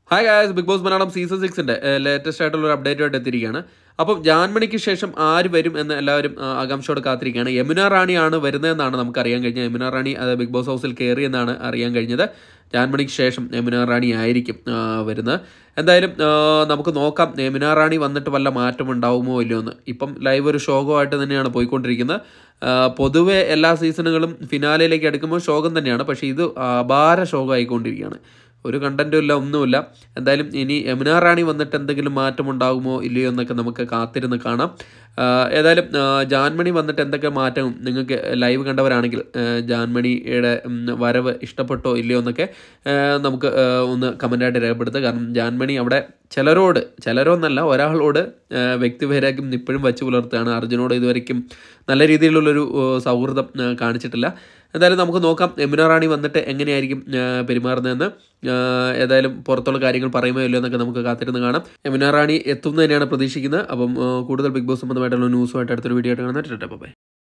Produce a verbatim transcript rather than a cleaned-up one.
Hi guys, Big Boss Malayalam season സിക്സിൻ്റെ latest ആയിട്ടുള്ള ഒരു അപ്ഡേറ്റുമായിട്ട് എത്തിയിരിക്കുകയാണ്. അപ്പം ജാൻമണിക്ക് ശേഷം ആര് വരും എന്ന് എല്ലാവരും ആകാംക്ഷയോടെ കാത്തിരിക്കുകയാണ്. യമുന റാണിയാണ് വരുന്നതെന്നാണ് നമുക്ക് അറിയാൻ കഴിഞ്ഞത്. യമുന റാണി അത് ബിഗ് ബോസ് ഹൗസിൽ കയറിയെന്നാണ് അറിയാൻ കഴിഞ്ഞത്. ജാൻമണിക്ക് ശേഷം യമുന റാണി ആയിരിക്കും വരുന്നത്. എന്തായാലും നമുക്ക് നോക്കാം യമുന റാണി വന്നിട്ട് വല്ല മാറ്റം ഉണ്ടാവുമോ ഇല്ലയോ എന്ന്. ഇപ്പം ലൈവ് ഒരു ശോകമായിട്ട് തന്നെയാണ് പോയിക്കൊണ്ടിരിക്കുന്നത്. പൊതുവെ എല്ലാ സീസണുകളും ഫിനാലയിലേക്ക് അടുക്കുമ്പോൾ ശോകം തന്നെയാണ്. പക്ഷേ ഇത് അപാര ശോകമായിക്കൊണ്ടിരിക്കുകയാണ്. ഒരു കണ്ടൻറ്റും ഇല്ല, ഒന്നുമില്ല. എന്തായാലും ഇനി യമുന റാണി വന്നിട്ട് എന്തെങ്കിലും മാറ്റമുണ്ടാകുമോ ഇല്ലയോ എന്നൊക്കെ നമുക്ക് കാത്തിരുന്ന് കാണാം. ഏതായാലും ജാൻമണി വന്നിട്ട് എന്തൊക്കെ മാറ്റം നിങ്ങൾക്ക് ലൈവ് കണ്ടവരാണെങ്കിൽ ജാൻമണിയുടെ വരവ് ഇഷ്ടപ്പെട്ടോ ഇല്ലയോ എന്നൊക്കെ നമുക്ക് ഒന്ന് കമൻറ്റായിട്ട് രേഖപ്പെടുത്തുക. കാരണം ജാൻമണി അവിടെ ചിലരോട് ചിലരോന്നല്ല ഒരാളോട് വ്യക്തിപരമായും ഇപ്പോഴും വച്ച് പുലർത്തുകയാണ്. അർജുനോട് ഇതുവരെയ്ക്കും നല്ല രീതിയിലുള്ളൊരു സൗഹൃദം കാണിച്ചിട്ടില്ല. എന്തായാലും നമുക്ക് നോക്കാം യമുന റാണി വന്നിട്ട് എങ്ങനെയായിരിക്കും പെരുമാറുന്നതെന്ന്. ഏതായാലും പുറത്തുള്ള കാര്യങ്ങൾ പറയുമോ ഇല്ലയോ എന്നൊക്കെ നമുക്ക് കാത്തിരുന്ന് കാണാം. യമുന റാണി എത്തും എന്ന് തന്നെയാണ് പ്രതീക്ഷിക്കുന്നത്. അപ്പം കൂടുതൽ ബിഗ് ബോസ് സംബന്ധമായിട്ടുള്ള ന്യൂസുമായിട്ട് അടുത്തൊരു വീഡിയോ ആയിട്ട് കാണുന്നത്. ബൈ.